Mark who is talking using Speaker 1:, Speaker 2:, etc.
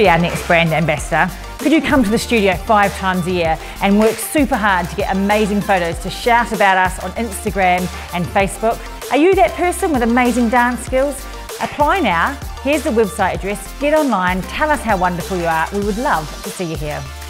Speaker 1: be our next brand ambassador? Could you come to the studio 5 times a year and work super hard to get amazing photos to shout about us on Instagram and Facebook? Are you that person with amazing dance skills? Apply now. Here's the website address. Get online, tell us how wonderful you are. We would love to see you here.